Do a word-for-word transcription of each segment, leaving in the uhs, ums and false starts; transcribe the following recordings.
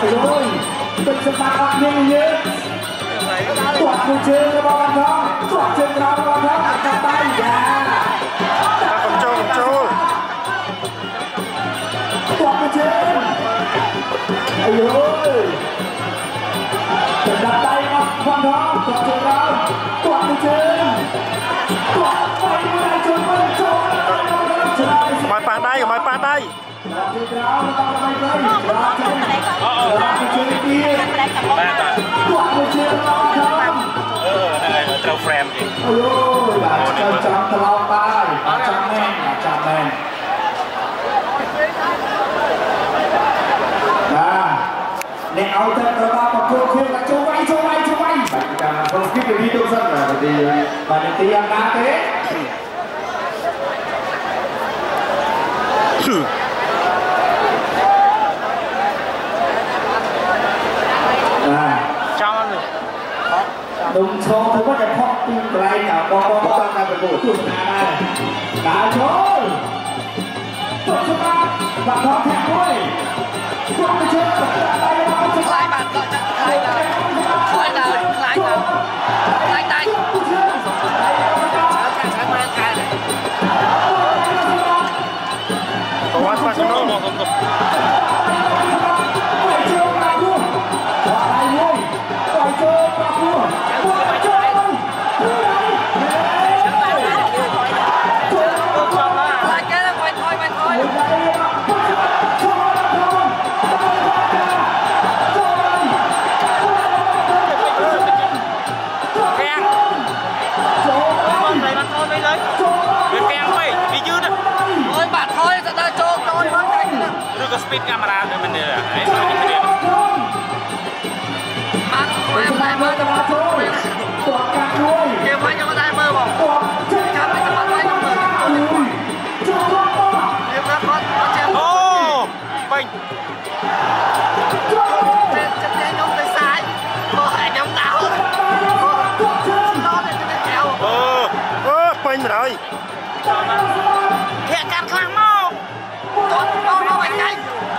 rồi từng sự phạt hoặc nhanh như tuột một chân cho bao bạn đó tuột chân cho bao bạn đó đặt tay ra con trâu con trâu tuột một chân ôi ơi đặt tay vào bạn đó tuột chân đó tuột một chân tuột tay vào chân con trâu mày phạt đây mày phạt đây trâu frame gì ôi bà chân chân tao lao tay bà chân men bà chân men và nè áo chân tao lao mà cô khiêu là châu vay châu vay châu vay bà không skip được đi đâu dân là bởi vì bà này tí ăn đá thế đúng số thứ có thể phong tin lại cả con con con ra cái bộ tuột này đã rồi tuột số ba và có thẻ thôi tuột cái chân tay vào chân lại bạn gọi là lại là lại là lại là lại tay có ăn phát nó một không speed camera để mình ấy nói như thế nào em lại mơ cho nó thôi kêu phải cho nó tay mơ bỏ chăm lại cho nó tay trong mơ em đã có có chém ô bình trên chân tay nhóm tay sai có hai nhóm đảo nó lên trên kéo ơ ơ bình rồi hiện càng khang mau nó nó nó mạnh nhanh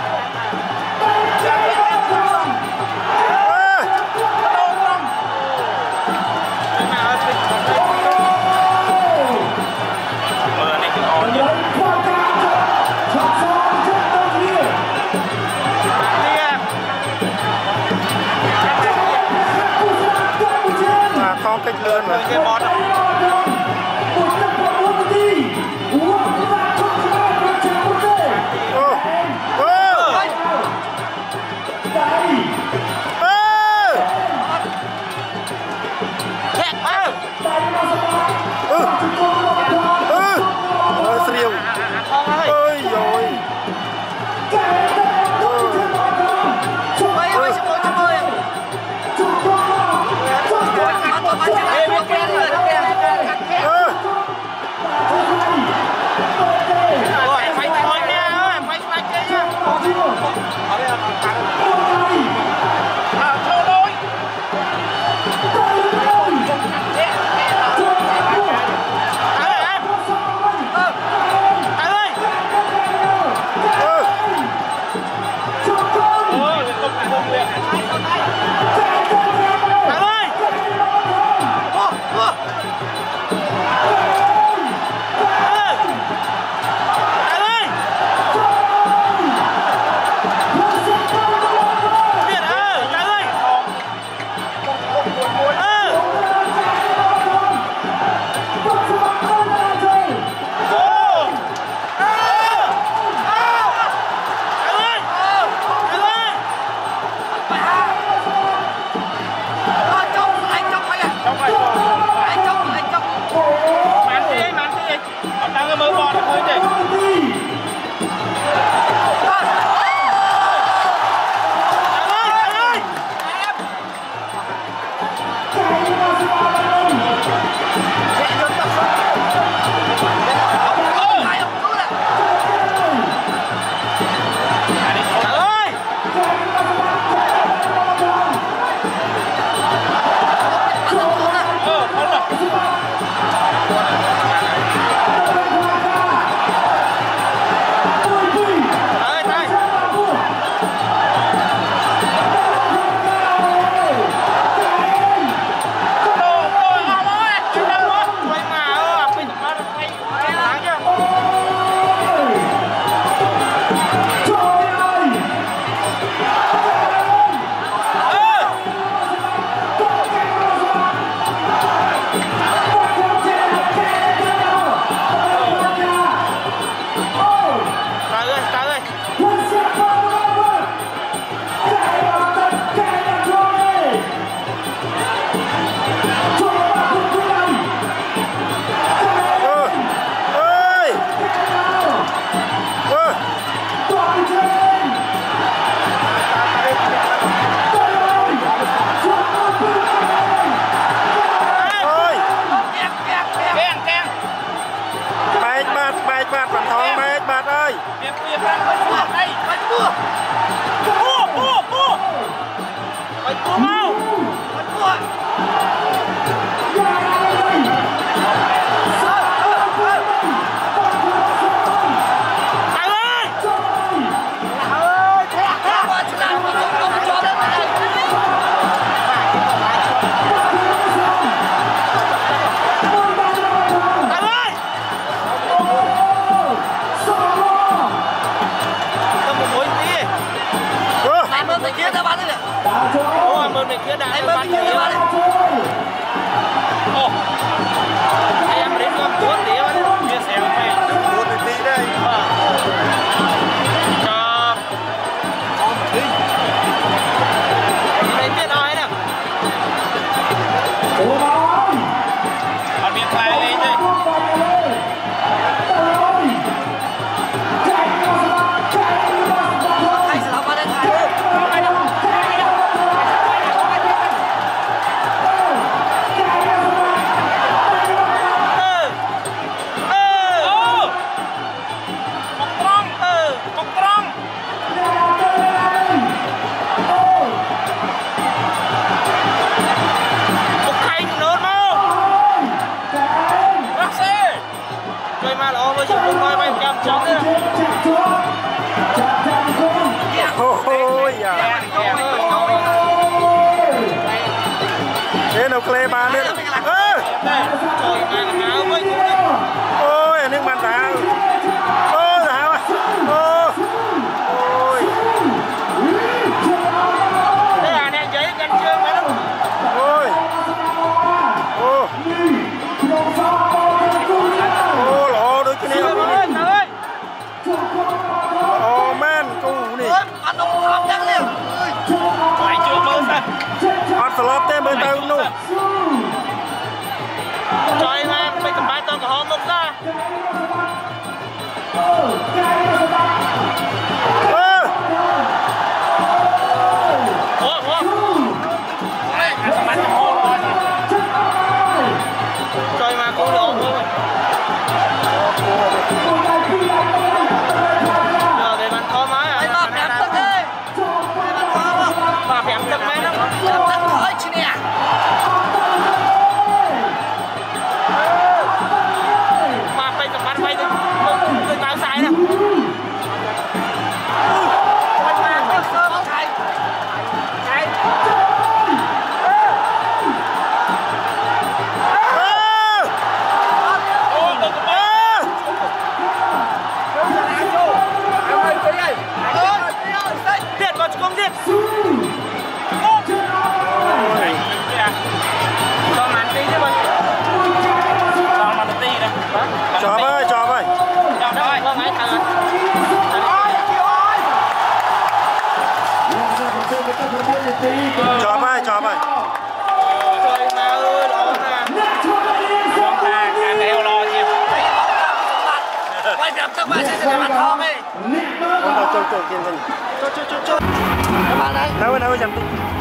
con kích lươn rồi cái bọt ơi rồi กบาทบันทองเมกบาทเอ้ยเปียกเปียกไปตัวไปไปตัวปูปูปูไปตัวเมาไปตัวkia ra bán đấy. Ôi mơn mình kia đá bán kia ra bán đấy. Ồ. Em đến ngâm cuốn tí mà chia sẻ với mày. Cuốn tí tí đây. Cho. Cho một tí. Đi lấy tiền nói nè. Còn miệng lại lên đây. Anh sẽ làm bán đấy thầy. Thế nào kle bàn lên. Ơ. Ôi, nước bàn đá. Ôi, hả mà. Ôi. Ôi. Thế à, nè giấy canh chương vậy đó. Ôi. Ô. Ô, lỗ đôi cái này. Ô, man, cô nè. Anh không học chắc liền. Phải chưa mơ sao. Hot slot thế mới tao luôn. Cho em em, bây cầm bài toàn cả hòm một ra. Ơ. Ủa, ủa. Đây, cầm bài toàn hòm rồi. Cho em em, cô được không? Giờ về bàn thô máy à? Bà phèm tức đi. Bà phèm tức mấy lắm. Phèm tức thôi chị nè. Bà bây giờ bán bay đi. Tôi báo sai nè. Quanh bà tôi sơ báo thầy. Thầy. Ô, đừng có bê. Điện vào công điện. Cho màn tí chứ mình. Cho màn tí nè. Chó ơi, chó ơi. Chó ơi, vâng ấy thằng. Chó ơi, chó ơi. Trời mà ơi, đó nè. Con ta càng đeo lo chứ. Quay đẹp các bạn sẽ sẽ mặt thong đi. Con ta trôi trôi trên mình. Trôi trôi trôi trôi. Các bạn đây. Đâu đâu chậm tí.